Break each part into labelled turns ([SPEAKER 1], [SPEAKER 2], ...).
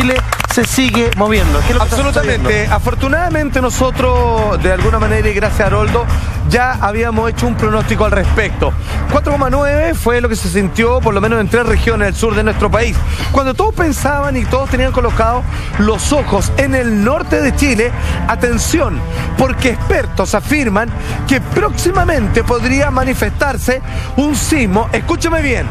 [SPEAKER 1] Chile se sigue moviendo. ¿Qué es lo que
[SPEAKER 2] absolutamente. Afortunadamente nosotros, de alguna manera y gracias a Haroldo, ya habíamos hecho un pronóstico al respecto. 4,9 fue lo que se sintió por lo menos en 3 regiones del sur de nuestro país. Cuando todos pensaban y todos tenían colocados los ojos en el norte de Chile, atención, porque expertos afirman que próximamente podría manifestarse un sismo, escúchame bien,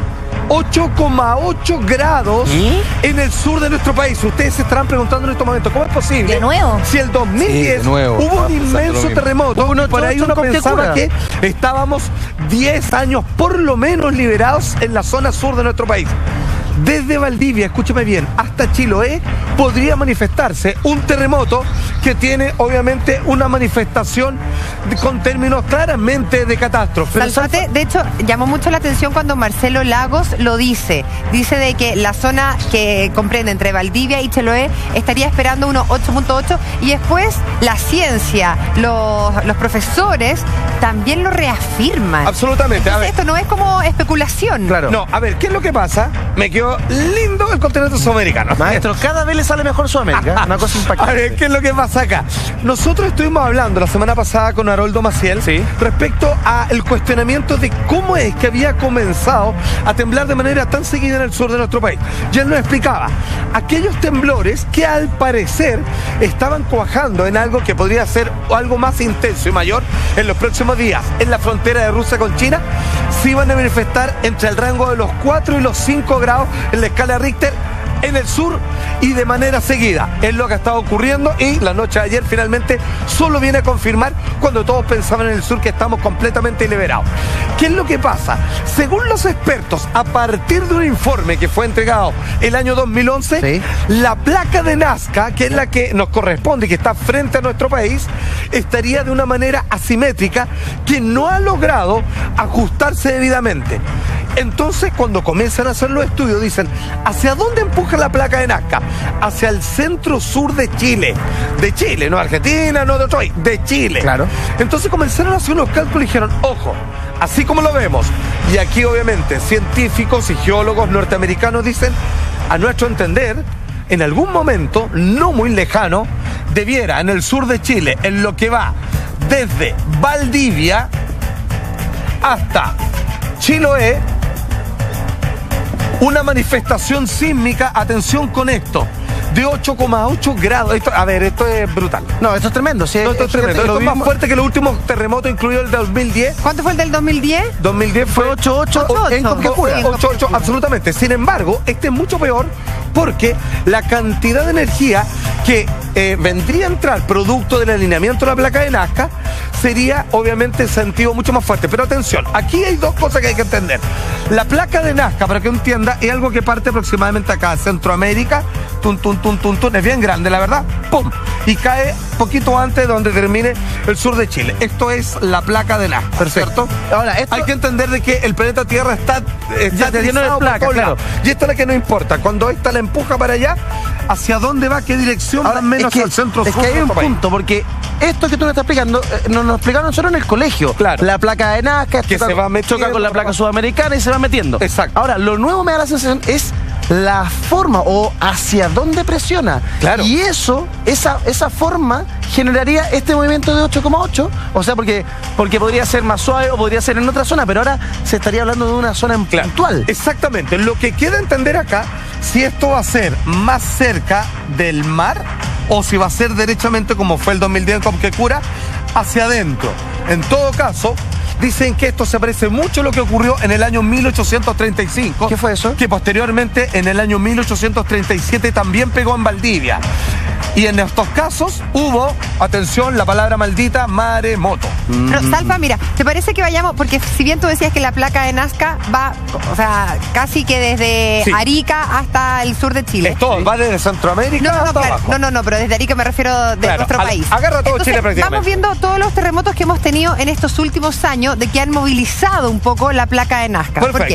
[SPEAKER 2] 8,8 grados en el sur de nuestro país. Ustedes se estarán preguntando en estos momentos, ¿cómo es posible?
[SPEAKER 3] ¿De nuevo?
[SPEAKER 2] Si el 2010 hubo un inmenso terremoto, por ahí uno pensaba que estábamos 10 años por lo menos liberados en la zona sur de nuestro país. Desde Valdivia, escúcheme bien, hasta Chiloé podría manifestarse un terremoto que tiene obviamente una manifestación con términos claramente de catástrofe.
[SPEAKER 3] Salfate, de hecho, llamó mucho la atención cuando Marcelo Lagos lo dice. Dice de que la zona que comprende entre Valdivia y Chiloé estaría esperando unos 8,8 y después la ciencia, los profesores también lo reafirman.
[SPEAKER 2] Absolutamente.
[SPEAKER 3] Entonces, esto no es como especulación.
[SPEAKER 2] Claro. No, a ver, ¿qué es lo que pasa? Me quedó lindo el continente sudamericano.
[SPEAKER 1] Maestro, cada vez le sale mejor Sudamérica. Una cosa impactante.
[SPEAKER 2] A ver, ¿qué es lo que pasa acá? Nosotros estuvimos hablando la semana pasada con Haroldo Maciel respecto al cuestionamiento de cómo es que había comenzado a temblar de manera tan seguida en el sur de nuestro país. Y él nos explicaba aquellos temblores que al parecer estaban cuajando en algo que podría ser algo más intenso y mayor en los próximos días en la frontera de Rusia con China, se iban a manifestar entre el rango de los 4 y los 5 grados en la escala Richter en el sur y de manera seguida. Es lo que ha estado ocurriendo y la noche de ayer finalmente solo viene a confirmar cuando todos pensaban en el sur que estamos completamente liberados. ¿Qué es lo que pasa? Según los expertos, a partir de un informe que fue entregado el año 2011, la placa de Nazca, que es la que nos corresponde y que está frente a nuestro país, estaría de una manera asimétrica que no ha logrado ajustarse debidamente. Entonces, cuando comienzan a hacer los estudios, dicen, ¿hacia dónde empuja la placa de Nazca? Hacia el centro-sur de Chile. De Chile, no Argentina, no de otro país, de Chile.
[SPEAKER 1] Claro.
[SPEAKER 2] Entonces comenzaron a hacer unos cálculos y dijeron, ojo, así como lo vemos, y aquí obviamente científicos y geólogos norteamericanos dicen, a nuestro entender, en algún momento, no muy lejano, debiera en el sur de Chile, en lo que va desde Valdivia hasta Chiloé, una manifestación sísmica, atención con esto, de 8,8 grados. Esto, a ver, esto es brutal.
[SPEAKER 1] No, esto es tremendo. Sí,
[SPEAKER 2] no, esto es tremendo. Esto es más fuerte que los últimos terremotos, incluido el de 2010.
[SPEAKER 3] ¿Cuánto fue el del 2010?
[SPEAKER 2] 2010 fue
[SPEAKER 1] 8,8 en Coquecura.
[SPEAKER 2] 8,8, absolutamente. Sin embargo, este es mucho peor porque la cantidad de energía que vendría a entrar producto del alineamiento de la placa de Nazca sería obviamente sentido mucho más fuerte. Pero atención, aquí hay dos cosas que hay que entender. La placa de Nazca, para que uno entienda, es algo que parte aproximadamente acá, Centroamérica, es bien grande, la verdad, ¡pum! Y cae poquito antes de donde termine el sur de Chile. Esto es la placa de Nazca, ¿cierto?
[SPEAKER 1] Ahora, esto...
[SPEAKER 2] hay que entender de que el planeta Tierra está
[SPEAKER 1] lleno de placas, claro.
[SPEAKER 2] Y esto es lo que no importa. Cuando esta la empuja para allá, ¿hacia dónde va? ¿Qué dirección?
[SPEAKER 1] Ahora,
[SPEAKER 2] menos al centro-sur.
[SPEAKER 1] Es que hay un punto, porque esto que tú nos estás explicando, nos lo explicaron nosotros en el colegio.
[SPEAKER 2] Claro.
[SPEAKER 1] La placa de Nazca,
[SPEAKER 2] que se va metiendo,
[SPEAKER 1] choca con la placa sudamericana y se va metiendo.
[SPEAKER 2] Exacto.
[SPEAKER 1] Ahora, lo nuevo me da la sensación es la forma o hacia dónde presiona.
[SPEAKER 2] Claro.
[SPEAKER 1] Y esa forma generaría este movimiento de 8,8. O sea, porque podría ser más suave o podría ser en otra zona, pero ahora se estaría hablando de una zona puntual.
[SPEAKER 2] Exactamente. Lo que queda entender acá, si esto va a ser más cerca del mar o si va a ser derechamente como fue el 2010 en Coquecura, hacia adentro. En todo caso, dicen que esto se parece mucho a lo que ocurrió en el año 1835.
[SPEAKER 1] ¿Qué fue eso?
[SPEAKER 2] Que posteriormente, en el año 1837, también pegó en Valdivia. Y en estos casos hubo, atención, la palabra maldita, maremoto.
[SPEAKER 3] Pero, Salfa, mira, ¿te parece que vayamos? Porque si bien tú decías que la placa de Nazca va, o sea, casi que desde Arica hasta el sur de Chile.
[SPEAKER 2] Es todo, va desde Centroamérica hasta abajo.
[SPEAKER 3] No, pero desde Arica me refiero de nuestro país.
[SPEAKER 2] Agarra todo Chile prácticamente.
[SPEAKER 3] Vamos viendo todos los terremotos que hemos tenido en estos últimos años de que han movilizado un poco la placa de Nazca.
[SPEAKER 2] Perfecto.
[SPEAKER 3] ¿Por qué?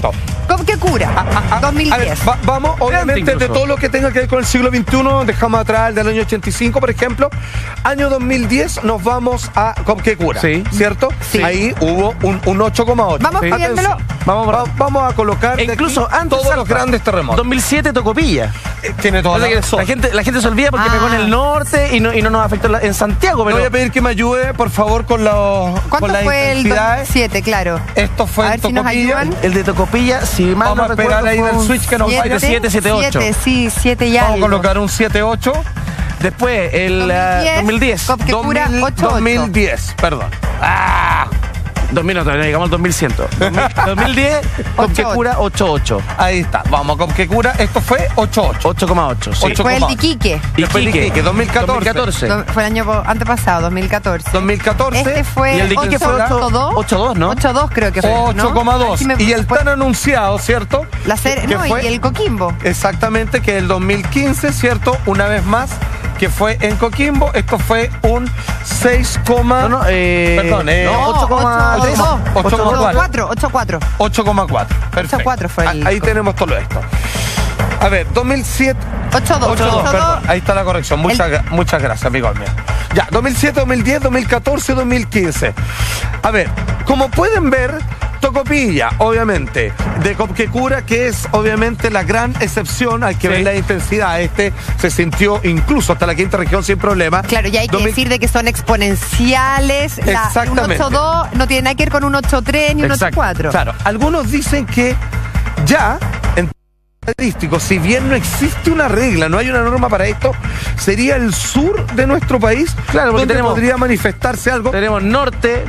[SPEAKER 3] Copquecura, 2010.
[SPEAKER 2] A ver, vamos, obviamente, de
[SPEAKER 1] incluso.
[SPEAKER 2] todo lo que tenga que ver con el siglo XXI, dejamos atrás el del año 85, por ejemplo. Año 2010 nos vamos a Copquecura,
[SPEAKER 1] Sí.
[SPEAKER 2] ¿cierto?
[SPEAKER 3] Sí.
[SPEAKER 2] Ahí hubo un 8,8.
[SPEAKER 3] Vamos
[SPEAKER 2] Sí.
[SPEAKER 3] pidiéndolo.
[SPEAKER 2] Atención, vamos a colocar
[SPEAKER 1] E
[SPEAKER 2] de
[SPEAKER 1] incluso
[SPEAKER 2] aquí
[SPEAKER 1] antes
[SPEAKER 2] todos los
[SPEAKER 1] Salva,
[SPEAKER 2] grandes terremotos.
[SPEAKER 1] 2007 Tocopilla.
[SPEAKER 2] Tiene toda la razón.
[SPEAKER 1] La gente se olvida porque pegó en el norte y no nos afectó en Santiago.
[SPEAKER 2] Me
[SPEAKER 1] Pero
[SPEAKER 2] voy a pedir que me ayude, por favor, con
[SPEAKER 3] ¿Cuánto
[SPEAKER 2] las
[SPEAKER 3] fue el
[SPEAKER 2] intensidades.
[SPEAKER 3] 2007? Claro.
[SPEAKER 2] Esto fue
[SPEAKER 3] A
[SPEAKER 2] en
[SPEAKER 3] ver si nos
[SPEAKER 2] Tocopilla.
[SPEAKER 3] ayudan.
[SPEAKER 1] el de Tocopilla, si mal
[SPEAKER 2] Vamos
[SPEAKER 1] no
[SPEAKER 2] a esperar
[SPEAKER 1] recuerdo,
[SPEAKER 2] ahí
[SPEAKER 1] fue
[SPEAKER 2] del
[SPEAKER 1] un
[SPEAKER 2] switch que nos vaya.
[SPEAKER 1] 7, 7, 8.
[SPEAKER 3] 7 ya.
[SPEAKER 2] Vamos a colocar un 7,8.
[SPEAKER 1] Después, el 2010.
[SPEAKER 3] Copquecura, 8,8.
[SPEAKER 2] 2010, perdón.
[SPEAKER 1] 2000, no, todavía no llegamos al 2100. 2010, Copquecura, 8,8.
[SPEAKER 2] Ahí está. Vamos a Copquecura. Esto fue 8,8.
[SPEAKER 1] 8,8. Sí.
[SPEAKER 2] 8,8.
[SPEAKER 3] Fue el de Iquique.
[SPEAKER 2] Después el Iquique, 2014.
[SPEAKER 1] 2014.
[SPEAKER 3] Fue el año antepasado, 2014.
[SPEAKER 2] 2014.
[SPEAKER 3] Este fue
[SPEAKER 1] Y el de Iquique fue
[SPEAKER 3] 8,2.
[SPEAKER 1] 8,2, ¿no?
[SPEAKER 3] 8,2 creo que fue, ¿no?
[SPEAKER 2] 8,2.
[SPEAKER 3] Así me-
[SPEAKER 2] Y el tan anunciado, ¿cierto?
[SPEAKER 3] La serie,
[SPEAKER 2] Que
[SPEAKER 3] no,
[SPEAKER 2] fue-
[SPEAKER 3] y el Coquimbo.
[SPEAKER 2] Exactamente, que el 2015, ¿cierto? Una vez más, que fue en Coquimbo. Esto fue un 6,
[SPEAKER 1] No, no,
[SPEAKER 2] perdón,
[SPEAKER 1] no, 8,3.
[SPEAKER 3] 8,4.
[SPEAKER 2] 8,4. Perfecto.
[SPEAKER 3] 8,4 fue el-
[SPEAKER 2] Ahí tenemos todo esto. A ver, 2007.
[SPEAKER 3] 8,2.
[SPEAKER 2] 8,2, perdón. Ahí está la corrección. Muchas gracias, amigo mío. Ya, 2007, 2010, 2014, 2015. A ver, como pueden ver, Tocopilla, obviamente, de Copquecura, que es obviamente la gran excepción, hay que ver la intensidad. Este se sintió incluso hasta la quinta región sin problema.
[SPEAKER 3] Claro, y hay que
[SPEAKER 2] 2000
[SPEAKER 3] decir de que son exponenciales. Un
[SPEAKER 2] Exactamente.
[SPEAKER 3] 8,2 no tiene nada que ver con un 8,3 ni un
[SPEAKER 1] Exacto.
[SPEAKER 3] 8,4.
[SPEAKER 2] Claro, algunos dicen que ya en estadístico, si bien no existe una regla, no hay una norma para esto, sería el sur de nuestro país,
[SPEAKER 1] Claro, porque
[SPEAKER 2] donde podría manifestarse algo.
[SPEAKER 1] Tenemos norte,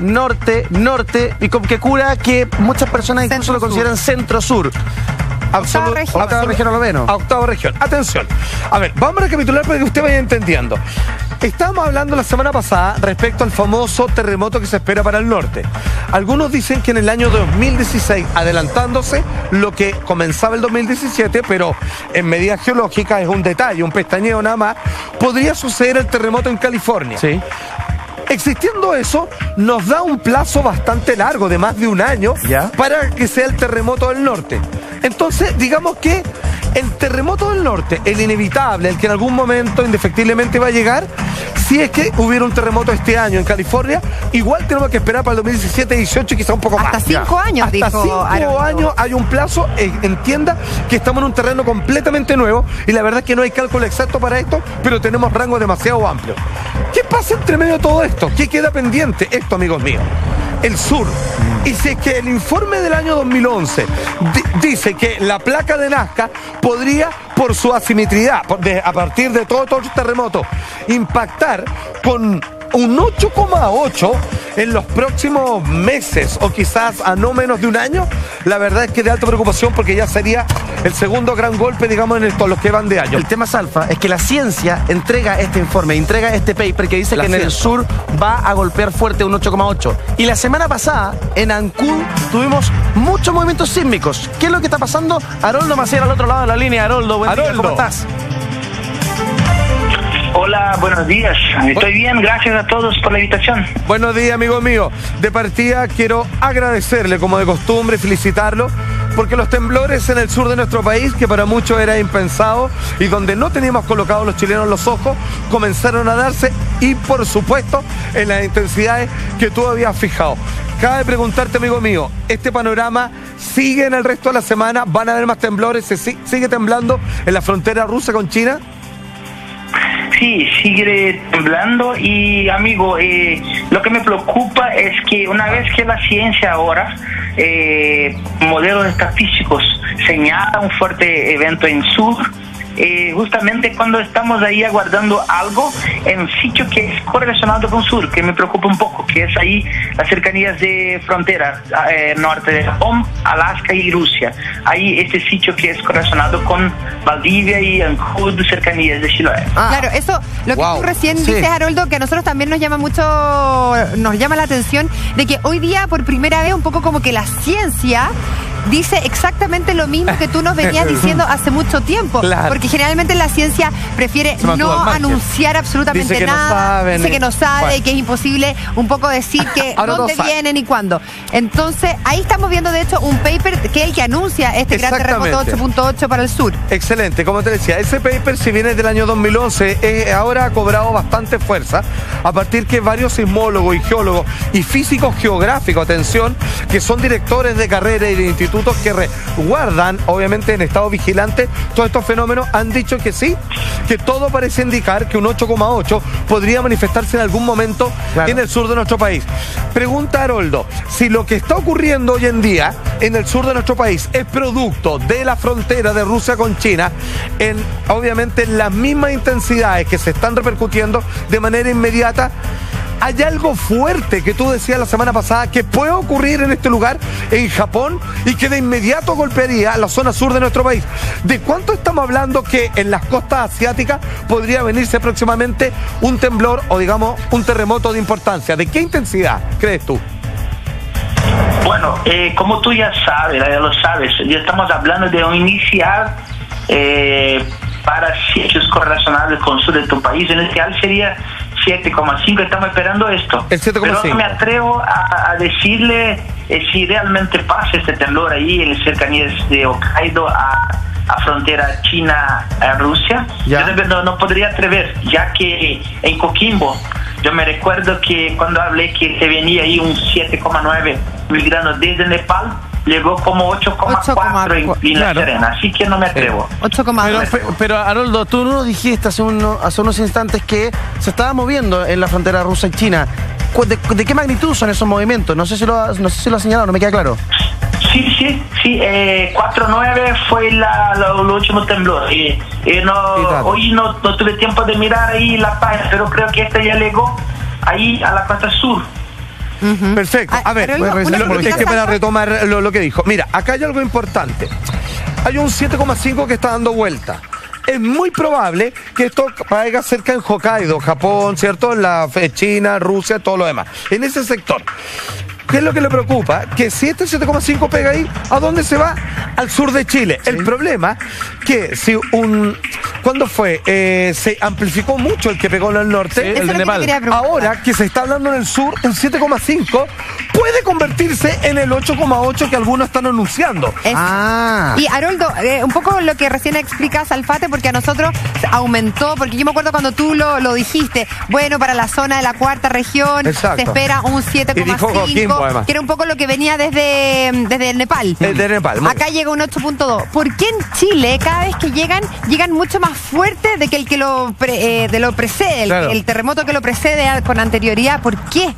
[SPEAKER 1] y Copquecura, que muchas personas incluso lo
[SPEAKER 3] Centro-sur.
[SPEAKER 1] consideran centro-sur. Octava región o lo menos.
[SPEAKER 2] A octava región. Atención. A ver, vamos a recapitular para que usted vaya entendiendo. Estábamos hablando la semana pasada respecto al famoso terremoto que se espera para el norte. Algunos dicen que en el año 2016, adelantándose lo que comenzaba el 2017, pero en medida geológica es un detalle, un pestañeo nada más, podría suceder el terremoto en California.
[SPEAKER 1] Sí.
[SPEAKER 2] Existiendo eso, nos da un plazo bastante largo, de más de un año,
[SPEAKER 1] Ya.
[SPEAKER 2] para que sea el terremoto del norte. Entonces, digamos que el terremoto del norte, el inevitable, el que en algún momento indefectiblemente va a llegar, si es que hubiera un terremoto este año en California, igual tenemos que esperar para el 2017, 18 y quizá un poco
[SPEAKER 3] Hasta
[SPEAKER 2] más.
[SPEAKER 3] 5 años,
[SPEAKER 2] Hasta
[SPEAKER 3] dijo
[SPEAKER 2] 5
[SPEAKER 3] Haroldo.
[SPEAKER 2] años hay un plazo, entienda que estamos en un terreno completamente nuevo y la verdad es que no hay cálculo exacto para esto, pero tenemos rango demasiado amplio. ¿Qué pasa entre medio de todo esto? ¿Qué queda pendiente? Esto, amigos míos. El sur. Y si es que el informe del año 2011 dice que la placa de Nazca podría, por su asimetría, a partir de todo terremoto, impactar con un 8,8 en los próximos meses o quizás a no menos de un año, la verdad es que de alta preocupación porque ya sería el segundo gran golpe, digamos, en los que van de año.
[SPEAKER 1] El tema, Salfa, es que la ciencia entrega este informe, entrega este paper que dice
[SPEAKER 2] La
[SPEAKER 1] que en el
[SPEAKER 2] ciencia.
[SPEAKER 1] sur va a golpear fuerte un 8,8. Y la semana pasada, en Ancud, tuvimos muchos movimientos sísmicos. ¿Qué es lo que está pasando? Haroldo Maciel al otro lado de la línea. Haroldo, buen día,
[SPEAKER 2] Haroldo.
[SPEAKER 1] ¿cómo estás?
[SPEAKER 4] Hola, buenos días. Estoy bien, gracias a todos por la invitación.
[SPEAKER 2] Buenos días, amigo mío. De partida quiero agradecerle, como de costumbre, felicitarlo, porque los temblores en el sur de nuestro país, que para muchos era impensado y donde no teníamos colocados los chilenos los ojos, comenzaron a darse y, por supuesto, en las intensidades que tú habías fijado. Cabe preguntarte, amigo mío, ¿este panorama sigue en el resto de la semana? ¿Van a haber más temblores? ¿Se sigue temblando en la frontera rusa con China?
[SPEAKER 4] Sí, sigue temblando y amigo, lo que me preocupa es que una vez que la ciencia ahora, modelos estadísticos señala un fuerte evento en sur, justamente cuando estamos ahí aguardando algo en un sitio que es correlacionado con sur, que me preocupa un poco, que es ahí las cercanías de frontera norte de Japón, Alaska y Rusia. Ahí este sitio que es correlacionado con Valdivia y Ancud, cercanías de Chiloé.
[SPEAKER 3] Claro, eso, lo que tú recién dices, Haroldo, que a nosotros también nos llama mucho, nos llama la atención, de que hoy día por primera vez un poco como que la ciencia dice exactamente lo mismo que tú nos venías diciendo hace mucho tiempo.
[SPEAKER 2] Claro.
[SPEAKER 3] Porque generalmente la ciencia prefiere no anunciar absolutamente
[SPEAKER 2] dice que
[SPEAKER 3] nada.
[SPEAKER 2] No saben,
[SPEAKER 3] dice que no sabe,
[SPEAKER 2] bueno.
[SPEAKER 3] que es imposible un poco decir que dónde vienen y cuándo. Entonces, ahí estamos viendo de hecho un paper que es el que anuncia este gran terremoto 8.8 para el sur.
[SPEAKER 2] Excelente, como te decía, ese paper, si viene del año 2011, ahora ha cobrado bastante fuerza a partir que varios sismólogos y geólogos y físicos geográficos, atención, que son directores de carrera y de institutos que resguardan, obviamente en estado vigilante, todos estos fenómenos, han dicho que sí, que todo parece indicar que un 8,8 podría manifestarse en algún momento en el sur de nuestro país. Pregunta Haroldo, si lo que está ocurriendo hoy en día en el sur de nuestro país es producto de la frontera de Rusia con China, obviamente en las mismas intensidades que se están repercutiendo de manera inmediata, ¿hay algo fuerte que tú decías la semana pasada que puede ocurrir en este lugar, en Japón, y que de inmediato golpearía la zona sur de nuestro país? ¿De cuánto estamos hablando que en las costas asiáticas podría venirse próximamente un temblor o digamos un terremoto de importancia? ¿De qué intensidad crees tú?
[SPEAKER 4] Bueno, como tú ya sabes, ya lo sabes, ya estamos hablando de un inicial para sitios correlacionados con el sur de tu país. En inicial sería 7,5, estamos esperando esto.
[SPEAKER 2] El 7,5.
[SPEAKER 4] Pero no me atrevo a decirle si realmente pasa este temblor ahí en cercanías de Hokkaido a frontera China-Rusia. Yo no podría atrever, ya que en Coquimbo, yo me recuerdo que cuando hablé que se venía ahí un 7,9 miligranos desde Nepal, llegó como 8,4 en La Serena, así que no me atrevo.
[SPEAKER 3] 8,2.
[SPEAKER 1] Pero Haroldo, tú nos dijiste hace unos instantes que se estaba moviendo en la frontera rusa y China. ¿De qué magnitud son esos movimientos? No sé si lo ha señalado, no me queda claro.
[SPEAKER 4] Sí, 4.9 fue el último temblor. Hoy no tuve tiempo de mirar ahí la página, pero creo que este ya llegó ahí a la costa sur.
[SPEAKER 2] Perfecto. A ver, es que para retomar lo que dijo. Mira, acá hay algo importante. Hay un 7,5 que está dando vuelta. Es muy probable que esto caiga cerca en Hokkaido, Japón, ¿cierto? China, Rusia, todo lo demás. En ese sector. ¿Qué es lo que le preocupa? Que si este 7,5 pega ahí, ¿a dónde se va? Al sur de Chile. Sí. El problema que si ¿cuándo fue? Se amplificó mucho el que pegó en el norte,
[SPEAKER 3] sí,
[SPEAKER 2] el de Nepal. Ahora que se está hablando en el sur, un 7,5 puede convertirse en el 8,8 que algunos están anunciando.
[SPEAKER 3] Y Haroldo, un poco lo que recién explicas, Alfate, porque a nosotros aumentó, porque yo me acuerdo cuando tú lo dijiste, bueno, para la zona de la cuarta región se espera un 7,5. Que era un poco lo que venía desde Nepal.
[SPEAKER 2] De Nepal.
[SPEAKER 3] Acá llega un 8.2. ¿Por qué en Chile cada vez que llegan mucho más fuerte de que el que lo precede, el terremoto que lo precede con anterioridad? ¿Por qué?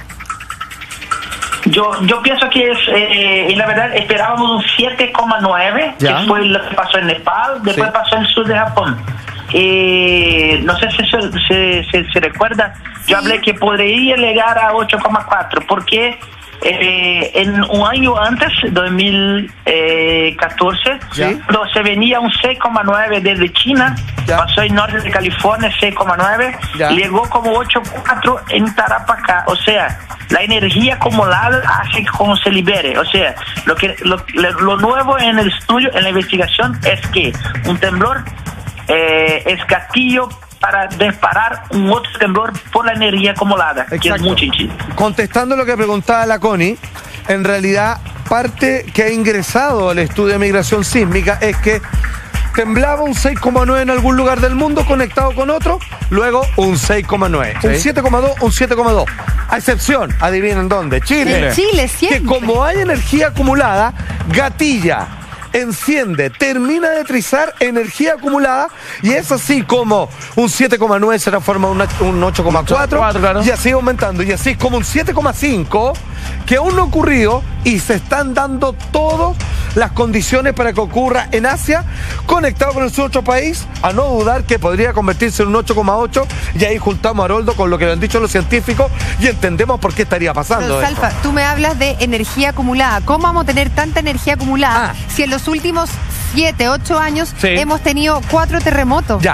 [SPEAKER 4] Yo pienso que es, la verdad, esperábamos un 7,9, que fue lo que pasó en Nepal, después pasó en el sur de Japón. No sé si se recuerda, yo hablé que podría llegar a 8,4, porque en un año antes, 2014, cuando se venía un 6,9 desde China, pasó en norte de California, 6,9, llegó como 8,4 en Tarapacá. O sea, la energía acumulada hace que como se libere. O sea, lo nuevo en el estudio, en la investigación, es que un temblor es gatillo para disparar un otro temblor por la energía acumulada. Exacto. Que es mucho en Chile.
[SPEAKER 2] Contestando lo que preguntaba la Connie, en realidad parte que ha ingresado al estudio de migración sísmica es que temblaba un 6,9 en algún lugar del mundo conectado con otro, luego un 6,9, un 7,2, un 7,2. A excepción, adivinen dónde, Chile.
[SPEAKER 3] En Chile, siempre.
[SPEAKER 2] Que como hay energía acumulada, gatilla, enciende, termina de trizar energía acumulada, y es así como un 7,9 se transforma en un 8,4 y así aumentando, y así como un 7,5 que aún no ha ocurrido, y se están dando todas las condiciones para que ocurra en Asia, conectado con el sur de otro país, a no dudar que podría convertirse en un 8,8, y ahí juntamos a Haroldo con lo que han dicho los científicos y entendemos por qué estaría pasando.
[SPEAKER 3] Pero, Salfa, tú me hablas de energía acumulada. ¿Cómo vamos a tener tanta energía acumulada si en los últimos 7, 8 años hemos tenido 4 terremotos?
[SPEAKER 2] Ya,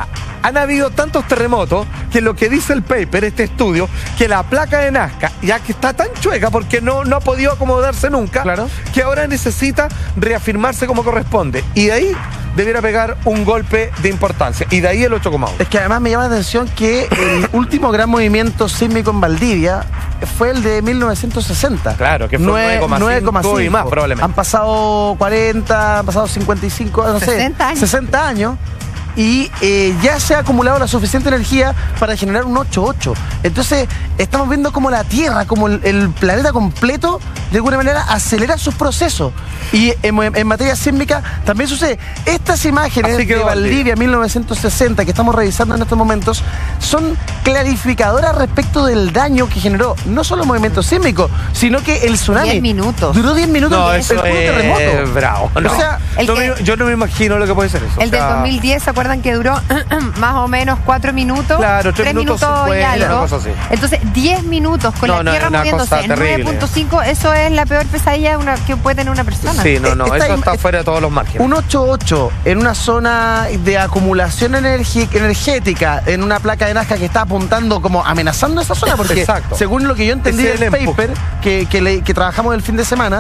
[SPEAKER 2] han habido tantos terremotos que lo que dice el paper, este estudio, que la placa de Nazca, ya que está tan chueca porque no ha podido acomodarse nunca,
[SPEAKER 1] Claro.
[SPEAKER 2] que ahora necesita reafirmarse como corresponde. Y de ahí debiera pegar un golpe de importancia. Y de ahí el 8,1.
[SPEAKER 1] Es que además me llama la atención que el último gran movimiento sísmico en Valdivia fue el de 1960.
[SPEAKER 2] Claro, que fue 9,5 y más, probablemente.
[SPEAKER 1] Han pasado 40, han pasado 55, no sé,
[SPEAKER 3] 60 años.
[SPEAKER 1] 60 años. Y ya se ha acumulado la suficiente energía para generar un 8,8. Entonces, estamos viendo como la Tierra, como el planeta completo, de alguna manera acelera sus procesos. Y en materia sísmica también sucede. Estas imágenes
[SPEAKER 2] Así que
[SPEAKER 1] de Valdivia 1960 que estamos revisando en estos momentos son clarificadoras respecto del daño que generó no solo el movimiento sísmico, sino que el tsunami.
[SPEAKER 3] 10 minutos.
[SPEAKER 1] Duró 10 minutos
[SPEAKER 2] No,
[SPEAKER 1] el
[SPEAKER 2] eso
[SPEAKER 1] puro
[SPEAKER 2] es
[SPEAKER 1] terremoto.
[SPEAKER 2] bravo. No.
[SPEAKER 1] O sea,
[SPEAKER 2] Yo no me imagino lo que puede ser eso.
[SPEAKER 3] El
[SPEAKER 2] O sea,
[SPEAKER 3] del 2010, ¿se acuerdan que duró más o menos 4 minutos?
[SPEAKER 2] Claro, 3 minutos 50,
[SPEAKER 3] y algo.
[SPEAKER 2] una cosa así.
[SPEAKER 3] Entonces, 10 minutos con
[SPEAKER 2] No,
[SPEAKER 3] la Tierra
[SPEAKER 2] una
[SPEAKER 3] moviéndose
[SPEAKER 2] cosa
[SPEAKER 3] en
[SPEAKER 2] terrible.
[SPEAKER 3] 9.5, eso es la peor pesadilla que puede tener una persona.
[SPEAKER 2] Sí, no,
[SPEAKER 1] Está-
[SPEAKER 2] eso está fuera de todos los márgenes.
[SPEAKER 1] un 8,8 en una zona de acumulación energética, en una placa de Nazca que está apuntando como amenazando esa zona, porque
[SPEAKER 2] Exacto.
[SPEAKER 1] según lo que yo entendí
[SPEAKER 2] Ese es
[SPEAKER 1] del
[SPEAKER 2] el empuje.
[SPEAKER 1] paper que trabajamos el fin de semana,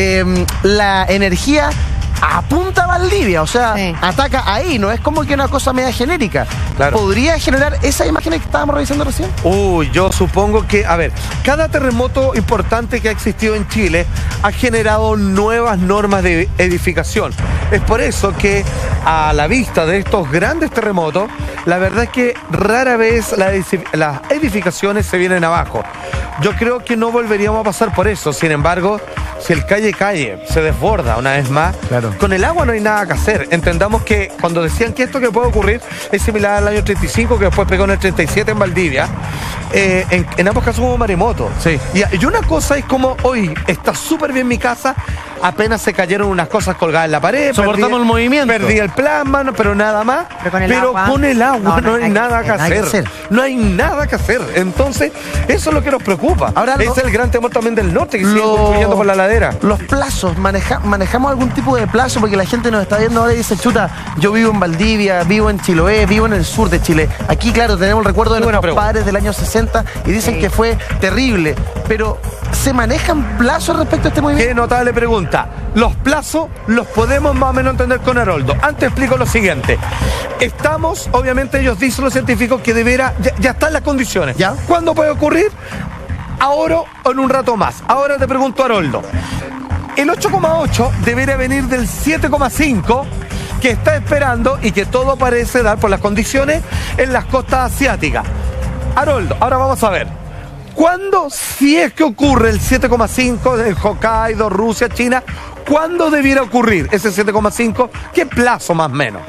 [SPEAKER 1] la energía apunta a Valdivia, o sea,
[SPEAKER 3] Sí.
[SPEAKER 1] ataca ahí, no es como que una cosa media genérica.
[SPEAKER 2] Claro.
[SPEAKER 1] ¿Podría generar esas imágenes que estábamos revisando recién?
[SPEAKER 2] Yo supongo que, a ver, cada terremoto importante que ha existido en Chile ha generado nuevas normas de edificación. Es por eso que a la vista de estos grandes terremotos, la verdad es que rara vez las edificaciones se vienen abajo. Yo creo que no volveríamos a pasar por eso. Sin embargo, si el calle se desborda una vez más,
[SPEAKER 1] Claro.
[SPEAKER 2] con el agua no hay nada que hacer. Entendamos que cuando decían que esto que puede ocurrir es similar al año 35, que después pegó en el 37 en Valdivia, en ambos casos hubo maremoto.
[SPEAKER 1] Sí.
[SPEAKER 2] Y una cosa es como, hoy está súper bien mi casa, apenas se cayeron unas cosas colgadas en la pared.
[SPEAKER 1] Soportamos el movimiento.
[SPEAKER 2] Perdí el plasma, pero nada más.
[SPEAKER 3] Pero con el agua,
[SPEAKER 2] con el agua no hay nada que
[SPEAKER 1] Nada que
[SPEAKER 2] hacer.
[SPEAKER 1] hacer.
[SPEAKER 2] No hay nada que hacer. Entonces, eso es lo que nos preocupa.
[SPEAKER 1] Ahora,
[SPEAKER 2] es el gran temor también del norte, que sigue
[SPEAKER 1] Lo-
[SPEAKER 2] construyendo por la ladera.
[SPEAKER 1] Los plazos, manejamos algún tipo de plazo, porque la gente nos está viendo ahora y dice, chuta, yo vivo en Valdivia, vivo en Chiloé, vivo en el sur de Chile. Aquí, claro, tenemos el recuerdo de
[SPEAKER 2] Buena
[SPEAKER 1] nuestros
[SPEAKER 2] pregunta.
[SPEAKER 1] padres del año 60 y dicen
[SPEAKER 3] Sí.
[SPEAKER 1] que fue terrible. Pero, ¿se manejan plazos respecto a este movimiento?
[SPEAKER 2] Qué notable pregunta. Los plazos los podemos más o menos entender con Haroldo. Antes explico lo siguiente. Estamos, obviamente ellos dicen los científicos que ya están las condiciones.
[SPEAKER 1] ¿Ya?
[SPEAKER 2] ¿Cuándo puede ocurrir? Ahora o en un rato más. Ahora te pregunto, Haroldo. El 8,8 debería venir del 7,5 que está esperando y que todo parece dar por las condiciones en las costas asiáticas. Haroldo, ahora vamos a ver. ¿Cuándo, si es que ocurre el 7,5 de Hokkaido, Rusia, China, cuándo debiera ocurrir ese 7,5? ¿Qué plazo más o menos?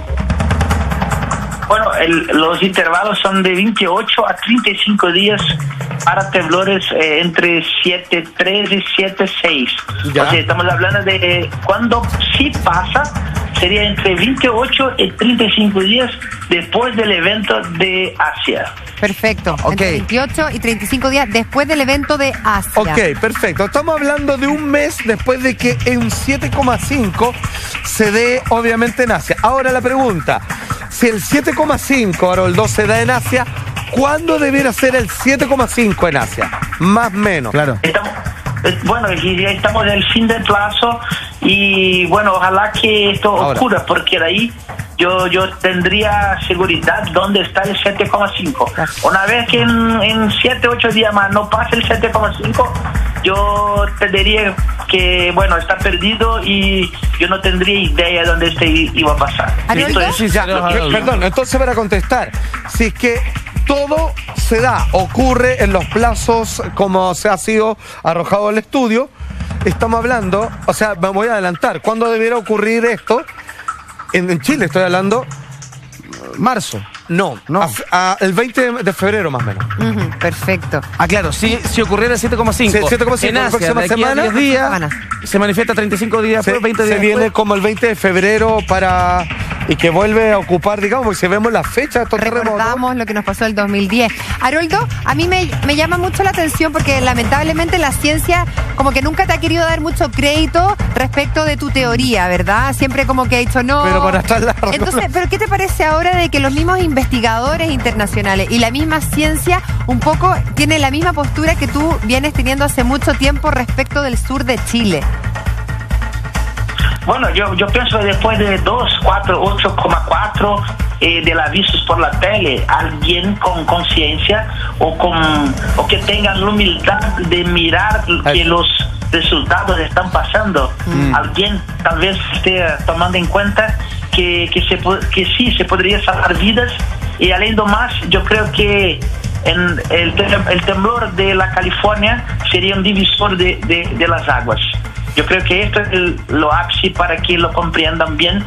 [SPEAKER 4] Bueno, los intervalos son de 28 a 35 días para temblores entre 7.3 y 7.6.
[SPEAKER 2] Ya.
[SPEAKER 4] O sea, estamos hablando de cuando sí pasa, sería entre 28 y 35 días después del evento de Asia.
[SPEAKER 3] Perfecto.
[SPEAKER 1] Ok.
[SPEAKER 3] Entre 28 y 35 días después del evento de Asia.
[SPEAKER 2] Ok, perfecto. Estamos hablando de un mes después de que en 7,5 se dé obviamente en Asia. Ahora la pregunta, si el 7,5, Haroldo, se da en Asia, ¿cuándo debiera ser el 7,5 en Asia? Más o menos.
[SPEAKER 1] Claro.
[SPEAKER 4] Bueno, aquí ya estamos en el fin del plazo y bueno, ojalá que esto
[SPEAKER 2] Ahora.
[SPEAKER 4] ocurra, porque de ahí yo tendría seguridad dónde está el 7,5. Una vez que en 7, 8 días más no pase el 7,5, yo tendría que, bueno, está perdido y yo no tendría idea dónde este iba a pasar.
[SPEAKER 3] ¿Haroldo?
[SPEAKER 4] Esto es
[SPEAKER 2] Ya,
[SPEAKER 4] lo que-
[SPEAKER 2] perdón, entonces para contestar, si es que todo se da, ocurre en los plazos como se ha sido arrojado al estudio, estamos hablando, o sea, me voy a adelantar, ¿cuándo debiera ocurrir esto? En Chile estoy hablando,
[SPEAKER 1] Marzo.
[SPEAKER 2] no,
[SPEAKER 1] No.
[SPEAKER 2] el 20 de febrero más o menos.
[SPEAKER 3] Ujú, perfecto.
[SPEAKER 1] Ah, claro, si ocurriera el 7,5.
[SPEAKER 2] Sí, el 7,5
[SPEAKER 1] en
[SPEAKER 2] la
[SPEAKER 1] Asia,
[SPEAKER 2] próxima
[SPEAKER 1] de aquí a
[SPEAKER 2] semana.
[SPEAKER 1] 10 días,
[SPEAKER 3] Semana.
[SPEAKER 1] se manifiesta 35 días
[SPEAKER 2] Se,
[SPEAKER 1] después, 20 días
[SPEAKER 2] se viene
[SPEAKER 1] después.
[SPEAKER 2] como el 20 de febrero para y que vuelve a ocupar, digamos, si vemos las fechas de estos terremotos.
[SPEAKER 3] Recordamos lo que nos pasó el 2010. Haroldo, a mí me llama mucho la atención porque lamentablemente la ciencia como que nunca te ha querido dar mucho crédito respecto de tu teoría, ¿verdad? Siempre como que ha dicho no.
[SPEAKER 2] Pero para estar largo.
[SPEAKER 3] Entonces, ¿pero qué te parece ahora de que los mismos investigadores internacionales y la misma ciencia un poco tienen la misma postura que tú vienes teniendo hace mucho tiempo respecto del sur de Chile?
[SPEAKER 4] Bueno, yo pienso que después de 2, 4, 8,4 de las vistas por la tele, alguien con conciencia o que tenga la humildad de mirar que los resultados están pasando. Alguien tal vez esté tomando en cuenta que sí se podría salvar vidas, y além do más, yo creo que el temblor de la California sería un divisor de las aguas. Yo creo que esto es lo ápice para que lo comprendan bien,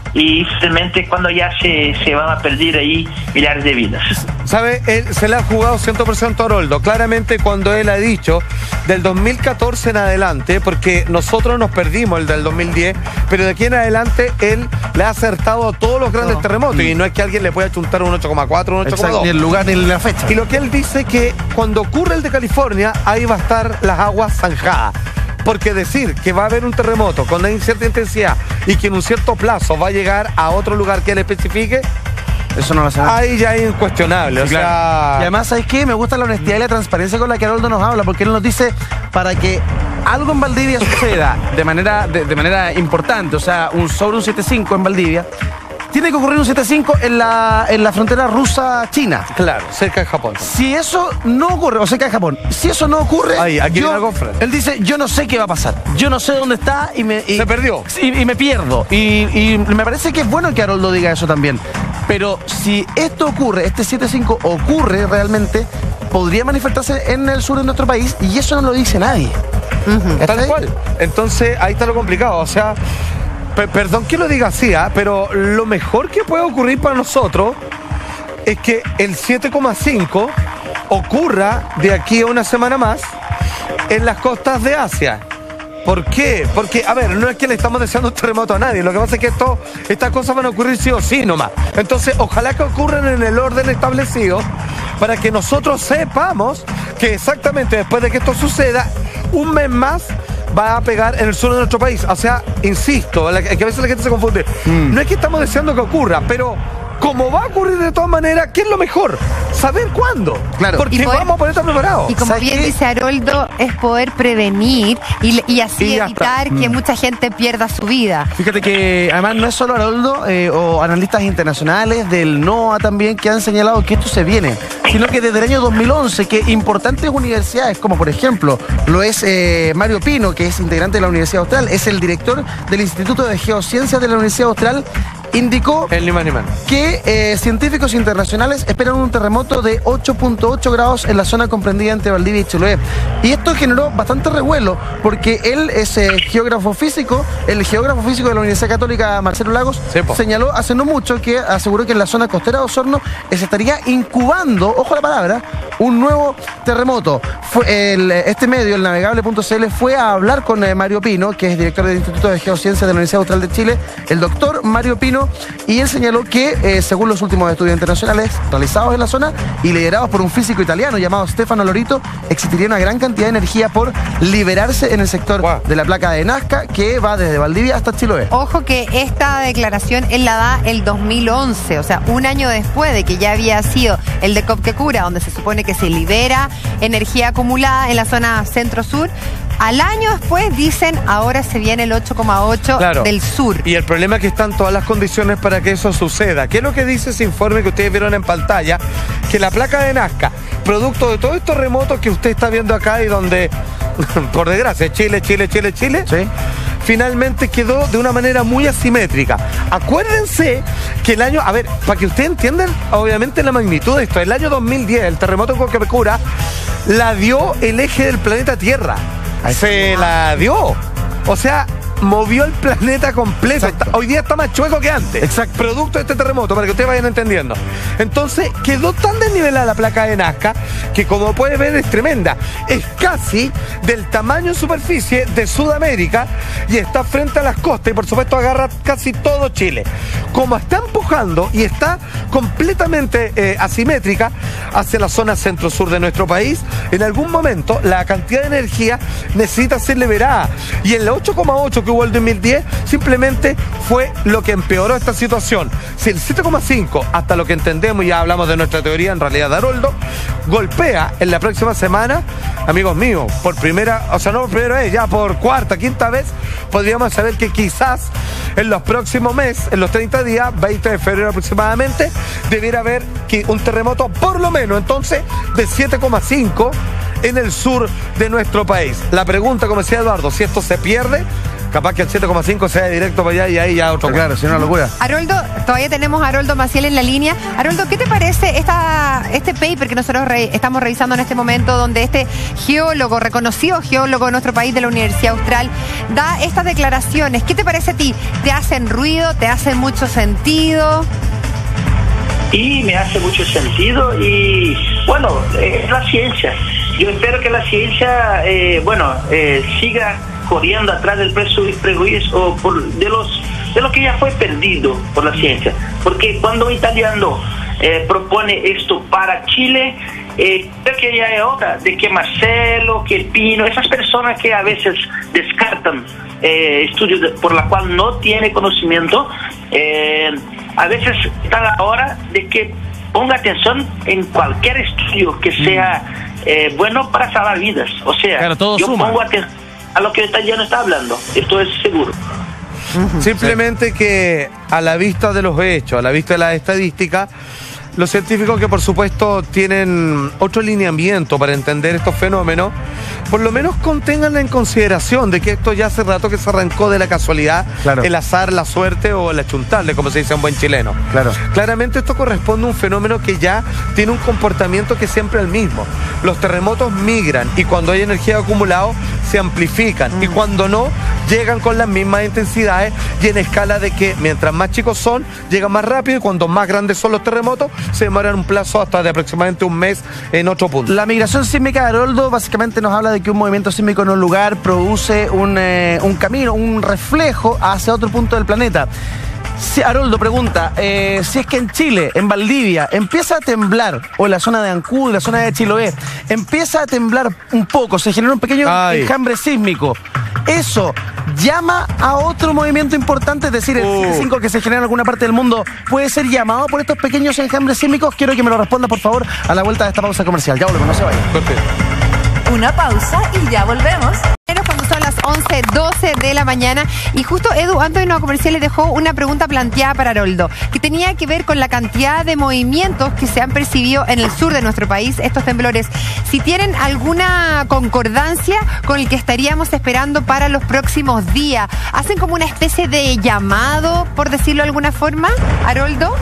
[SPEAKER 4] y finalmente cuando ya se van a perder ahí millares de vidas.
[SPEAKER 2] ¿Sabe? Él se le ha jugado 100% a Haroldo. Claramente cuando él ha dicho del 2014 en adelante, porque nosotros nos perdimos el del 2010, pero de aquí en adelante él le ha acertado a todos los grandes terremotos, y no es que alguien le pueda chuntar un 8,4, un 8,2.
[SPEAKER 1] Ni el lugar ni la fecha.
[SPEAKER 2] Y lo que él dice que cuando ocurre el de California, ahí va a estar las aguas zanjadas. Porque decir que va a haber un terremoto con una cierta intensidad y que en un cierto plazo va a llegar a otro lugar que él especifique,
[SPEAKER 1] eso no lo sabe.
[SPEAKER 2] ahí ya es incuestionable.
[SPEAKER 1] Sí,
[SPEAKER 2] o sea...
[SPEAKER 1] Y además, ¿sabes qué? Me gusta la honestidad y la transparencia con la que Haroldo nos habla, porque él nos dice, para que algo en Valdivia suceda de manera importante, o sea, sobre un 7.5 en Valdivia, tiene que ocurrir un 7.5 en la frontera rusa-china.
[SPEAKER 2] Claro, cerca de Japón.
[SPEAKER 1] Si eso no ocurre, o cerca de Japón, si eso no ocurre,
[SPEAKER 2] aquí viene algo, Fred.
[SPEAKER 1] Él dice, yo no sé qué va a pasar. Yo no sé dónde está
[SPEAKER 2] se perdió.
[SPEAKER 1] Y me pierdo. Y me parece que es bueno que Haroldo diga eso también. Pero si esto ocurre, este 7.5 ocurre realmente, podría manifestarse en el sur de nuestro país, y eso no lo dice nadie.
[SPEAKER 2] Tal cual. Entonces, ahí está lo complicado. O sea... Perdón que lo diga así, pero lo mejor que puede ocurrir para nosotros es que el 7,5 ocurra de aquí a una semana más en las costas de Asia. ¿Por qué? Porque, a ver, no es que le estamos deseando un terremoto a nadie. Lo que pasa es que estas cosas van a ocurrir sí o sí nomás. Entonces, ojalá que ocurran en el orden establecido para que nosotros sepamos que exactamente después de que esto suceda, un mes más va a pegar en el sur de nuestro país. O sea, insisto, que a veces la gente se confunde. No es que estamos deseando que ocurra, pero como va a ocurrir de todas maneras, ¿qué es lo mejor? Saber cuándo. Claro. Porque vamos a poder estar preparados.
[SPEAKER 3] Y como bien dice Haroldo, es poder prevenir y así evitar que mucha gente pierda su vida.
[SPEAKER 1] Fíjate que además no es solo Haroldo o analistas internacionales del NOAA también que han señalado que esto se viene, sino que desde el año 2011 que importantes universidades, como por ejemplo lo es Mario Pino, que es integrante de la Universidad Austral, es el director del Instituto de Geociencias de la Universidad Austral, indicó que científicos internacionales esperan un terremoto de 8.8 grados en la zona comprendida entre Valdivia y Chiloé. Y esto generó bastante revuelo, porque él es geógrafo físico, el geógrafo físico de la Universidad Católica, Marcelo Lagos, señaló hace no mucho que aseguró que en la zona costera de Osorno se estaría incubando, ojo la palabra, un nuevo terremoto. Este medio, el navegable.cl, fue a hablar con Mario Pino, que es director del Instituto de Geociencias de la Universidad Austral de Chile, el doctor Mario Pino, y él señaló que, según los últimos estudios internacionales realizados en la zona y liderados por un físico italiano llamado Stefano Lorito, existiría una gran cantidad de energía por liberarse en el sector de la placa de Nazca, que va desde Valdivia hasta Chiloé.
[SPEAKER 3] Ojo que esta declaración él la da el 2011, o sea, un año después de que ya había sido el de Copquecura, donde se supone que se libera energía acumulada en la zona centro-sur. Al año después dicen, ahora se viene el 8,8 del sur.
[SPEAKER 2] Y el problema es que están todas las condiciones para que eso suceda. ¿Qué es lo que dice ese informe que ustedes vieron en pantalla? Que la placa de Nazca, producto de todos estos remotos que usted está viendo acá y donde, por desgracia, Chile, ¿sí? Finalmente quedó de una manera muy asimétrica. Acuérdense que el año, a ver, para que ustedes entiendan obviamente la magnitud de esto, el año 2010, el terremoto en Copquecura, la dio el eje del planeta Tierra. Se la dio. O sea, movió el planeta completo. Hoy día está más chueco que antes.
[SPEAKER 1] Exacto.
[SPEAKER 2] Producto de este terremoto, para que ustedes vayan entendiendo. Entonces, quedó tan desnivelada la placa de Nazca que, como puede ver, es tremenda. Es casi del tamaño en superficie de Sudamérica y está frente a las costas y, por supuesto, agarra casi todo Chile. Como está empujando y está completamente asimétrica hacia la zona centro-sur de nuestro país, en algún momento la cantidad de energía necesita ser liberada. Y en la 8,8 que hubo el 2010, simplemente fue lo que empeoró esta situación. Si el 7,5, hasta lo que entendemos, ya hablamos de nuestra teoría, en realidad de Haroldo, golpea en la próxima semana, amigos míos, por primera, o sea, no por primera vez, ya por cuarta, quinta vez, podríamos saber que quizás en los próximos meses, en los 30 días, 20 de febrero aproximadamente, debiera haber un terremoto, por lo menos, entonces, de 7,5 en el sur de nuestro país. La pregunta, como decía Eduardo, si esto se pierde, capaz que el 7,5 sea directo para allá y ahí ya otro.
[SPEAKER 1] Claro, si no, locura.
[SPEAKER 3] Haroldo, todavía tenemos a Haroldo Maciel en la línea. Haroldo, ¿qué te parece este paper que nosotros estamos revisando en este momento, donde este geólogo, reconocido geólogo de nuestro país, de la Universidad Austral, da estas declaraciones? ¿Qué te parece a ti? ¿Te hacen ruido? ¿Te hacen mucho sentido?
[SPEAKER 4] Y me hace mucho sentido y, bueno, es la ciencia. Yo espero que la ciencia, siga corriendo atrás del prejuicio de lo que ya fue perdido por la ciencia. Porque cuando un italiano propone esto para Chile, creo que ya es hora de que Marcelo, que Pino, esas personas que a veces descartan estudios por la cual no tiene conocimiento, a veces está la hora de que ponga atención en cualquier estudio que sea bueno para salvar vidas. O sea, claro, yo pongo atención a lo que el italiano está hablando, esto es seguro.
[SPEAKER 2] Simplemente que a la vista de los hechos, a la vista de la estadística, los científicos, que por supuesto tienen otro lineamiento para entender estos fenómenos, por lo menos conténganla en consideración de que esto ya hace rato que se arrancó de la casualidad, claro, el azar, la suerte o la chuntarle, como se dice en buen chileno. Claro. Claramente esto corresponde a un fenómeno que ya tiene un comportamiento que es siempre el mismo. Los terremotos migran y cuando hay energía acumulada se amplifican y cuando no, llegan con las mismas intensidades y en escala de que mientras más chicos son, llegan más rápido y cuanto más grandes son los terremotos, se demoran un plazo hasta de aproximadamente un mes en otro punto.
[SPEAKER 1] La migración sísmica de Haroldo básicamente nos habla de que un movimiento sísmico en un lugar produce un camino, un reflejo hacia otro punto del planeta. Haroldo pregunta, si es que en Chile, en Valdivia, empieza a temblar, o en la zona de Ancud, la zona de Chiloé, empieza a temblar un poco, se genera un pequeño enjambre sísmico, ¿eso llama a otro movimiento importante? Es decir, el 5 que se genera en alguna parte del mundo, ¿puede ser llamado por estos pequeños enjambres sísmicos? Quiero que me lo responda, por favor, a la vuelta de esta pausa comercial. Ya volvemos, no se vayan.
[SPEAKER 2] Perfecto.
[SPEAKER 5] Una pausa y ya volvemos.
[SPEAKER 3] Cuando son las 11:12 de la mañana. Y justo Edu, antes de irnos a comercial, le dejó una pregunta planteada para Haroldo, que tenía que ver con la cantidad de movimientos que se han percibido en el sur de nuestro país, estos temblores. Si tienen alguna concordancia con el que estaríamos esperando para los próximos días. ¿Hacen como una especie de llamado, por decirlo de alguna forma, Haroldo?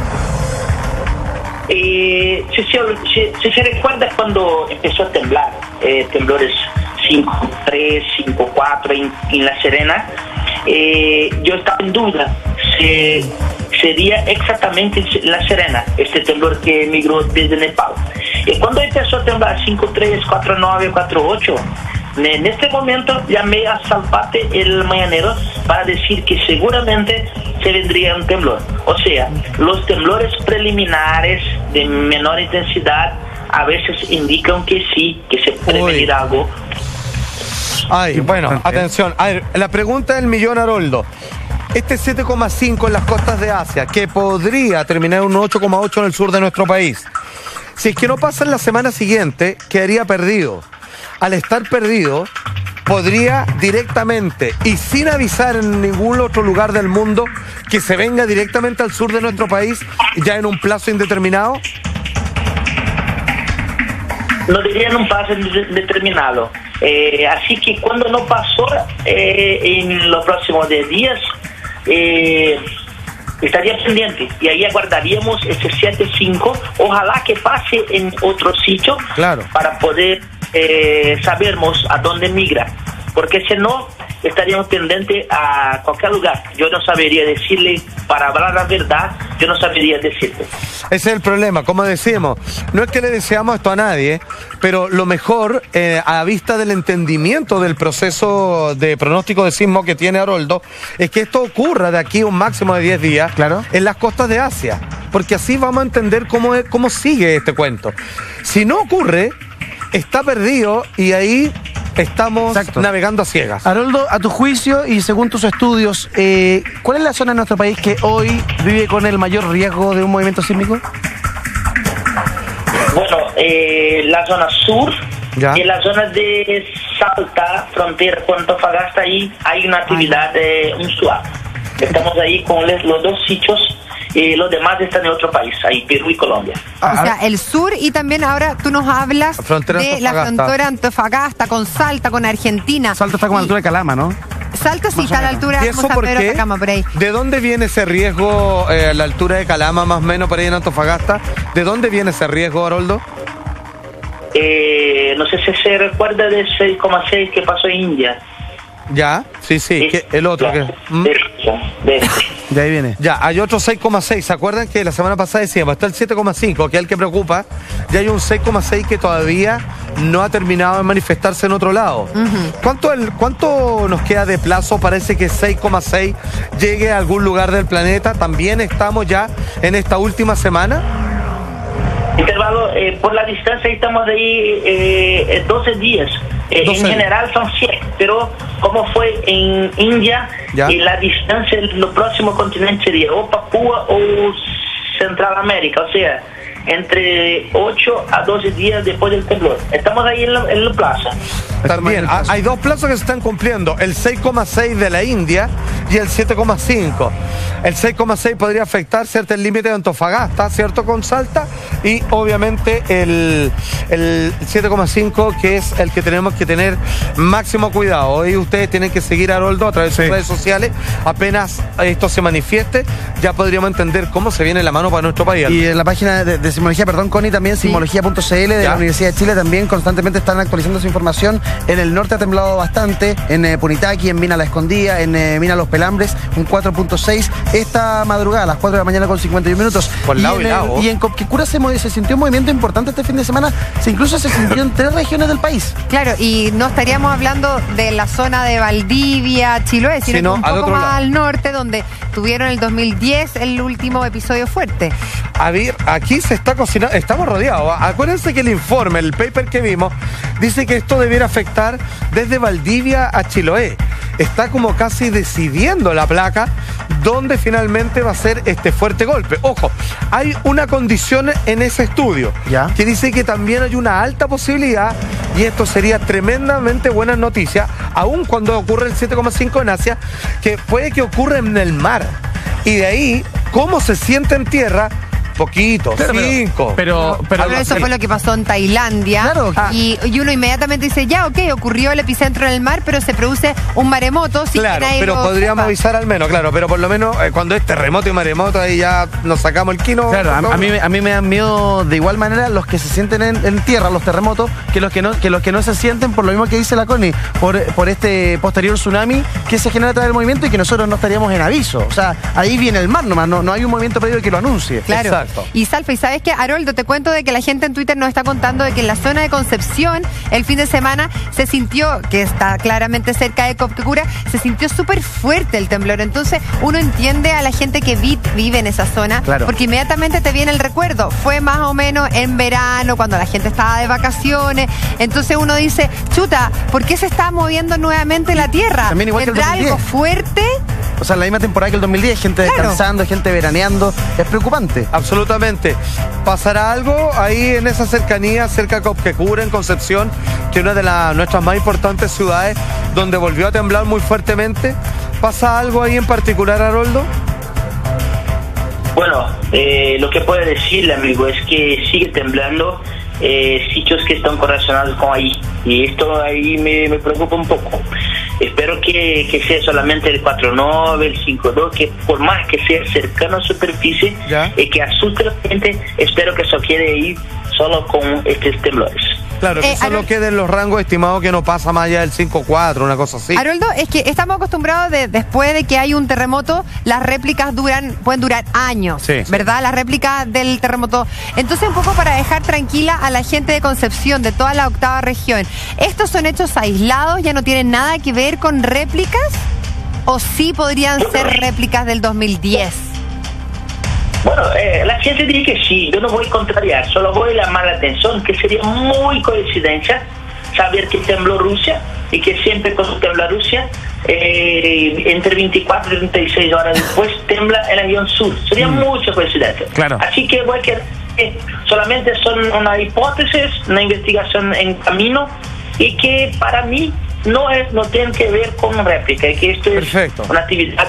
[SPEAKER 4] Si se recuerda cuando empezó a temblar, temblores 5.3, 5.4 en La Serena, yo estaba en duda si sería exactamente La Serena este temblor que emigró desde Nepal. Y cuando empezó a temblar 5.3, 4.9, 4.8, en este momento llamé a Salpate el mañanero para decir que seguramente se vendría un temblor. O sea, los temblores preliminares de menor intensidad a veces indican que sí, que se puede venir algo.
[SPEAKER 2] Bueno, atención. A ver, la pregunta del millón, Haroldo. Este 7,5 en las costas de Asia, que podría terminar un 8,8 en el sur de nuestro país, si es que no pasa en la semana siguiente, quedaría perdido. Al estar perdido, podría directamente y sin avisar en ningún otro lugar del mundo que se venga directamente al sur de nuestro país ya en un plazo indeterminado.
[SPEAKER 4] No diría en un plazo indeterminado. Así que cuando no pasó en los próximos 10 días, estaría pendiente y ahí aguardaríamos ese 7.5. Ojalá que pase en otro sitio, claro, para poder sabermos a dónde migra, porque si no, estaríamos pendientes a cualquier lugar. Yo no sabería decirle, para hablar la verdad, yo no sabería decirle.
[SPEAKER 2] Ese es el problema, como decimos, no es que le deseamos esto a nadie, pero lo mejor, a vista del entendimiento del proceso de pronóstico de sismo que tiene Haroldo, es que esto ocurra de aquí a un máximo de 10 días en las costas de Asia, porque así vamos a entender cómo sigue este cuento. Si no ocurre, está perdido y ahí estamos navegando a ciegas.
[SPEAKER 1] Haroldo, a tu juicio y según tus estudios, ¿cuál es la zona de nuestro país que hoy vive con el mayor riesgo de un movimiento sísmico?
[SPEAKER 4] Bueno, la zona sur, en la zona de Salta, frontera con Antofagasta, ahí hay una actividad usual. Estamos ahí con los dos sitios. Los demás están en otro país, ahí Perú y Colombia.
[SPEAKER 3] O sea, el sur, y también ahora tú nos hablas de la frontera Antofagasta, con Salta, con Argentina.
[SPEAKER 1] Salta está como a la altura de Calama, ¿no?
[SPEAKER 3] Salta sí está a la altura de San Pedro de Atacama, por ahí.
[SPEAKER 2] ¿De dónde viene ese riesgo a la altura de Calama, más o menos, por ahí en Antofagasta? ¿De dónde viene ese riesgo, Haroldo?
[SPEAKER 4] No sé si se recuerda del 6,6 que pasó en India.
[SPEAKER 2] Ya, sí, el otro.
[SPEAKER 1] De ahí viene.
[SPEAKER 2] Ya, hay otro 6,6. ¿Se acuerdan que la semana pasada decíamos, está el 7,5, que es el que preocupa? Y hay un 6,6 que todavía no ha terminado de manifestarse en otro lado. ¿Cuánto nos queda de plazo? Parece que 6,6 llegue a algún lugar del planeta. ¿También estamos ya en esta última semana?
[SPEAKER 4] Intervalo, por la distancia estamos ahí 12 días. En general son 100, pero como fue en India, la distancia, los próximos continentes sería o Papúa o Central América, o sea, entre 8 a 12 días después del temblor. Estamos ahí en la plaza.
[SPEAKER 2] También hay dos plazos que se están cumpliendo, el 6,6 de la India y el 7,5. El 6,6 podría afectar, ¿cierto?, el límite de Antofagasta, ¿cierto?, con Salta, y obviamente el 7,5, que es el que tenemos que tener máximo cuidado. Hoy ustedes tienen que seguir a Haroldo a través de sus redes sociales. Apenas esto se manifieste, ya podríamos entender cómo se viene la mano para nuestro país.
[SPEAKER 1] Y en la página de Sismología, Connie, también sismología.cl de la Universidad de Chile, también constantemente están actualizando su información. En el norte ha temblado bastante, en Punitaqui, en Mina La Escondida, en Mina Los Pelambres, un 4.6 esta madrugada a las 4 de la mañana con 51 minutos. Y en Copquecura se sintió un movimiento importante este fin de semana, incluso se sintió en 3 regiones del país.
[SPEAKER 3] Claro, y no estaríamos hablando de la zona de Valdivia, Chiloé, sino un poco más al norte, donde tuvieron el 2010 el último episodio fuerte.
[SPEAKER 2] A ver, aquí se está cocinando, estamos rodeados. Acuérdense que el informe, el paper que vimos, dice que esto debiera afectar desde Valdivia a Chiloé. Está como casi decidiendo la placa dónde finalmente va a ser este fuerte golpe. Ojo, hay una condición en ese estudio que dice que también hay una alta posibilidad, y esto sería tremendamente buena noticia, aun cuando ocurre el 7,5 en Asia, que puede que ocurra en el mar. Y de ahí, cómo se siente en tierra, poquito, 5.
[SPEAKER 3] Pero eso fue lo que pasó en Tailandia.
[SPEAKER 1] Claro.
[SPEAKER 3] Y uno inmediatamente dice, ocurrió el epicentro en el mar, pero se produce un maremoto.
[SPEAKER 2] Claro, pero podríamos avisar al menos, pero por lo menos cuando es terremoto y maremoto, ahí ya nos sacamos el quino.
[SPEAKER 1] Claro, a mí me dan miedo de igual manera los que se sienten en tierra, los terremotos, que los que no se sienten, por lo mismo que dice la Connie, por este posterior tsunami que se genera a través del movimiento y que nosotros no estaríamos en aviso. O sea, ahí viene el mar nomás, no hay un movimiento previo que lo anuncie.
[SPEAKER 3] Claro.
[SPEAKER 2] Exacto.
[SPEAKER 3] Y Salfa, ¿y sabes qué, Haroldo? Te cuento de que la gente en Twitter nos está contando de que en la zona de Concepción el fin de semana se sintió, que está claramente cerca de Copquecura, se sintió súper fuerte el temblor. Entonces uno entiende a la gente que vive en esa zona, porque inmediatamente te viene el recuerdo. Fue más o menos en verano, cuando la gente estaba de vacaciones. Entonces uno dice, chuta, ¿por qué se está moviendo nuevamente la tierra?
[SPEAKER 1] También igual que el 2010.
[SPEAKER 3] ¿Vendrá algo fuerte?
[SPEAKER 1] O sea, la misma temporada que el 2010, gente descansando, gente veraneando. Es preocupante.
[SPEAKER 2] Absolutamente. ¿Pasará algo ahí en esa cercanía, cerca de Copquecura, en Concepción, que es una de nuestras más importantes ciudades, donde volvió a temblar muy fuertemente? ¿Pasa algo ahí en particular, Haroldo?
[SPEAKER 4] Bueno, lo que puedo decirle, amigo, es que sigue temblando sitios que están correlacionados con ahí. Y esto ahí me preocupa un poco. Espero que sea solamente el 4.9, el 5.2, que por más que sea cercano a superficie y que asuste a la gente, espero que eso quede ahí solo con estos temblores.
[SPEAKER 2] Claro, que solo quede en los rangos estimados que no pasa más allá del 5.4, una cosa así.
[SPEAKER 3] Haroldo, es que estamos acostumbrados después de que hay un terremoto, las réplicas pueden durar años,
[SPEAKER 2] sí,
[SPEAKER 3] ¿verdad? Las réplicas del terremoto. Entonces, un poco para dejar tranquila a la gente de Concepción, de toda la octava región, ¿estos son hechos aislados? ¿Ya no tienen nada que ver con réplicas? ¿O sí podrían ser réplicas del 2010?
[SPEAKER 4] Bueno, la ciencia dice que sí, yo no voy a contrariar, solo voy a llamar la atención que sería muy coincidencia saber que tembló Rusia y que siempre cuando tembla Rusia, entre 24 y 36 horas después tembla en la región sur. Sería mucha coincidencia.
[SPEAKER 1] Claro.
[SPEAKER 4] Así que voy a quedar, solamente son una hipótesis, una investigación en camino y que para mí no tiene que ver con réplica, y que esto es una actividad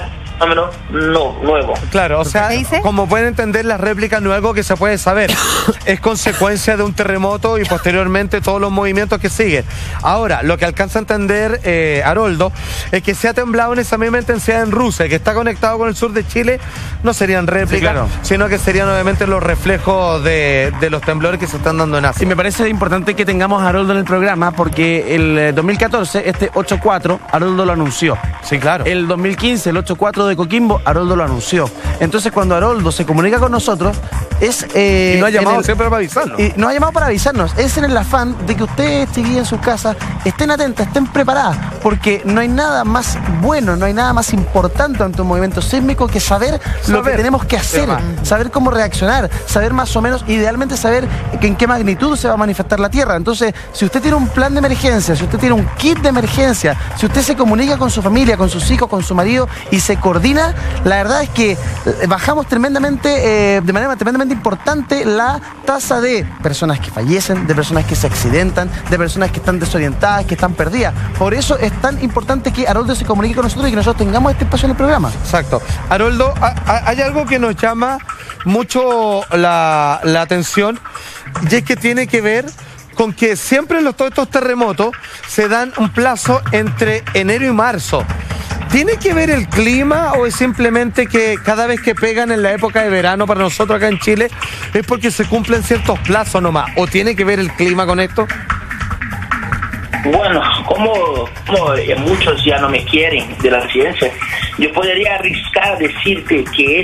[SPEAKER 4] nuevo.
[SPEAKER 2] Claro, o sea, como pueden entender, las réplicas no es algo que se puede saber. Es consecuencia de un terremoto y posteriormente todos los movimientos que siguen. Ahora, lo que alcanza a entender Haroldo es que se ha temblado en esa misma intensidad en Rusia, que está conectado con el sur de Chile, no serían réplicas, sino que serían obviamente los reflejos de los temblores que se están dando en Asia.
[SPEAKER 1] Sí, me parece importante que tengamos a Haroldo en el programa porque el 2014, este 8.4, Haroldo lo anunció.
[SPEAKER 2] Sí, claro.
[SPEAKER 1] El 2015, el 8.4 de Coquimbo, Haroldo lo anunció. Entonces, cuando Haroldo se comunica con nosotros, es...
[SPEAKER 2] y nos ha llamado siempre para avisarnos.
[SPEAKER 1] Y nos ha llamado para avisarnos. Es en el afán de que ustedes, chiquillos, en sus casas, estén atentas, estén preparadas, porque no hay nada más bueno, no hay nada más importante ante un movimiento sísmico que saber lo que tenemos que hacer, saber cómo reaccionar, saber más o menos, idealmente saber en qué magnitud se va a manifestar la Tierra. Entonces, si usted tiene un plan de emergencia, si usted tiene un kit de emergencia, si usted se comunica con su familia, con sus hijos, con su marido y se coordina, la verdad es que bajamos tremendamente, de manera tremendamente importante, la tasa de personas que fallecen, de personas que se accidentan, de personas que están desorientadas, que están perdidas. Por eso es tan importante que Haroldo se comunique con nosotros y que nosotros tengamos este espacio en el programa.
[SPEAKER 2] Exacto. Haroldo, hay algo que nos llama mucho la atención, y es que tiene que ver con que siempre en todos estos terremotos se dan un plazo entre enero y marzo. ¿Tiene que ver el clima o es simplemente que cada vez que pegan en la época de verano para nosotros acá en Chile es porque se cumplen ciertos plazos nomás? ¿O tiene que ver el clima con esto?
[SPEAKER 4] Bueno, como muchos ya no me quieren de la ciencia, yo podría arriscar decirte que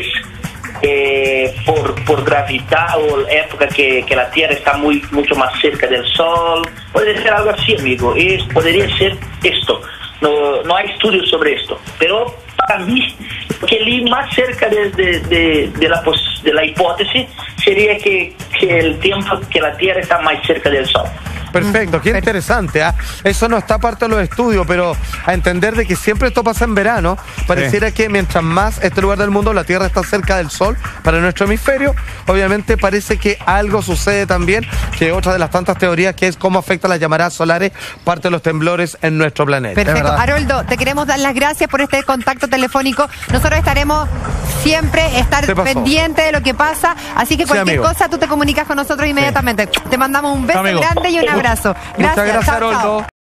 [SPEAKER 4] es por gravedad o época que la Tierra está mucho más cerca del Sol. Puede ser algo así, amigo. Podría ser esto. No hay estudios sobre esto, pero para mí lo que leí más cerca de la hipótesis sería que el tiempo que la Tierra está más cerca del Sol.
[SPEAKER 2] Perfecto, qué interesante, ¿eh? Eso no está parte de los estudios, pero a entender de que siempre esto pasa en verano, pareciera que mientras más este lugar del mundo, la Tierra está cerca del Sol, para nuestro hemisferio, obviamente parece que algo sucede también, que otra de las tantas teorías que es cómo afectan las llamaradas solares, parte de los temblores en nuestro planeta.
[SPEAKER 3] Perfecto. Haroldo, te queremos dar las gracias por este contacto telefónico. Nosotros estaremos siempre pendientes de lo que pasa, así que cualquier cosa tú te comunicas con nosotros inmediatamente. Te mandamos un beso grande y un abrazo.
[SPEAKER 2] Muchas gracias, Haroldo.